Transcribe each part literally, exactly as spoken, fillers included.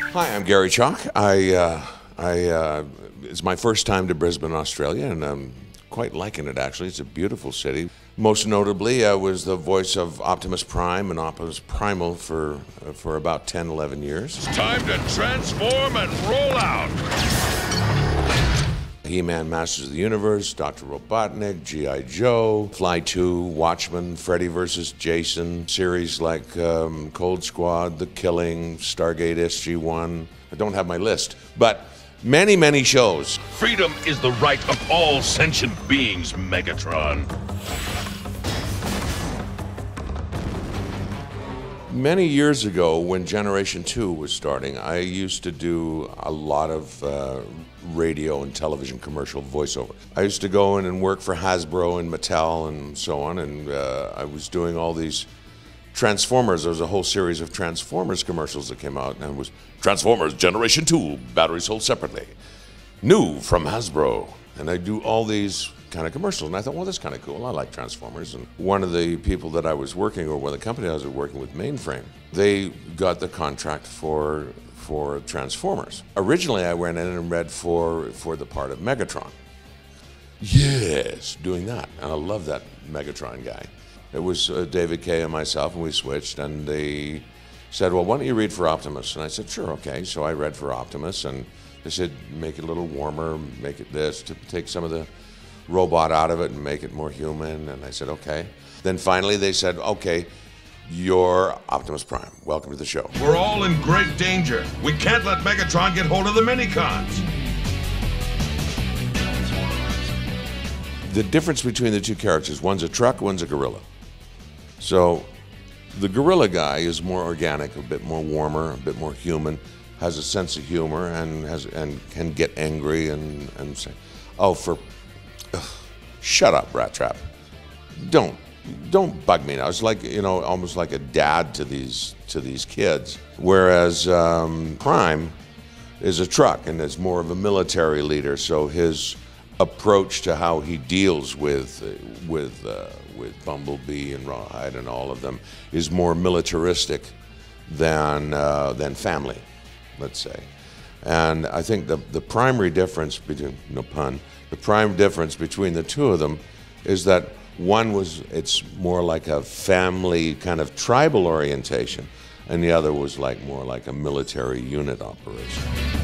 Hi, I'm Gary Chalk. I, uh, I, uh, it's my first time to Brisbane, Australia, and I'm quite liking it, actually. It's a beautiful city. Most notably, I was the voice of Optimus Prime and Optimus Primal for, uh, for about ten, eleven years. It's time to transform and roll out! He-Man, Masters of the Universe, Doctor Robotnik, G I. Joe, Fly two, Watchmen, Freddy versus. Jason, series like um, Cold Squad, The Killing, Stargate S G one. I don't have my list, but many, many shows. Freedom is the right of all sentient beings, Megatron. Many years ago, when Generation two was starting, I used to do a lot of uh, radio and television commercial voiceover. I used to go in and work for Hasbro and Mattel and so on, and uh, I was doing all these Transformers. There was a whole series of Transformers commercials that came out, and it was Transformers Generation two, batteries sold separately. New from Hasbro. And I do all these kind of commercials, and I thought, well, that's kind of cool. I like Transformers. And one of the people that I was working, or one of the company I was working with, Mainframe, they got the contract for for Transformers. Originally, I went in and read for for the part of Megatron. Yes, doing that, and I love that Megatron guy. It was uh, David Kaye and myself, and we switched, and they said, well, why don't you read for Optimus? And I said, sure, okay. So I read for Optimus, and they said, make it a little warmer, make it this, to take some of the robot out of it and make it more human. And I said, okay. Then finally they said, okay, you're Optimus Prime. Welcome to the show. We're all in great danger. We can't let Megatron get hold of the Minicons. The difference between the two characters, one's a truck, one's a gorilla. So the gorilla guy is more organic, a bit more warmer, a bit more human, has a sense of humor, and has and can get angry and, and say, oh, for, ugh, shut up, Rat Trap. Don't, don't bug me now. It's like, you know, almost like a dad to these, to these kids. Whereas um, Prime is a truck and is more of a military leader, so his approach to how he deals with, uh, with, uh, with Bumblebee and Rawhide and all of them is more militaristic than, uh, than family, let's say. And I think the, the primary difference between, no pun, the prime difference between the two of them is that one was, it's more like a family kind of tribal orientation, and the other was like more like a military unit operation.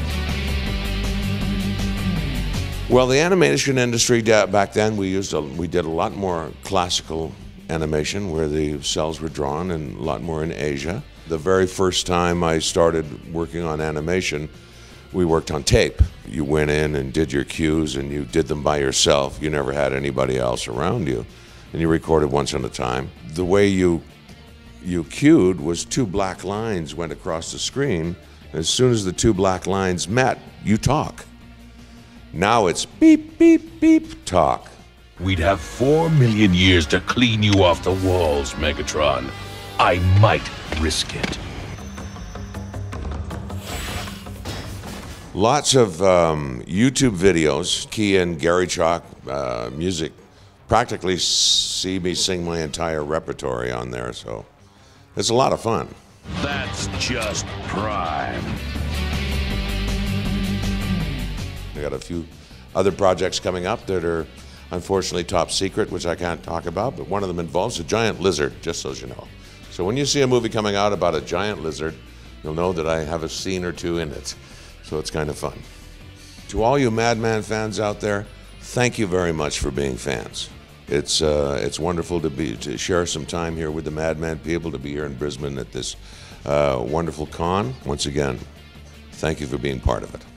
Well, the animation industry back then, we used a, we did a lot more classical animation where the cells were drawn, and a lot more in Asia. The very first time I started working on animation, we worked on tape. You went in and did your cues, and you did them by yourself. You never had anybody else around you, and you recorded once at a time. The way you you cued was two black lines went across the screen. As soon as the two black lines met, you talk. Now it's beep, beep, beep, talk. We'd have four million years to clean you off the walls, Megatron. I might risk it. Lots of um, YouTube videos, key in Gary Chalk uh, music. Practically see me sing my entire repertory on there, so it's a lot of fun. That's just Prime. I got a few other projects coming up that are unfortunately top secret, which I can't talk about, but one of them involves a giant lizard, just so you know. So when you see a movie coming out about a giant lizard, you'll know that I have a scene or two in it. So it's kind of fun. To all you Madman fans out there, thank you very much for being fans. It's, uh, it's wonderful to, be, to share some time here with the Madman people, to be here in Brisbane at this uh, wonderful con. Once again, thank you for being part of it.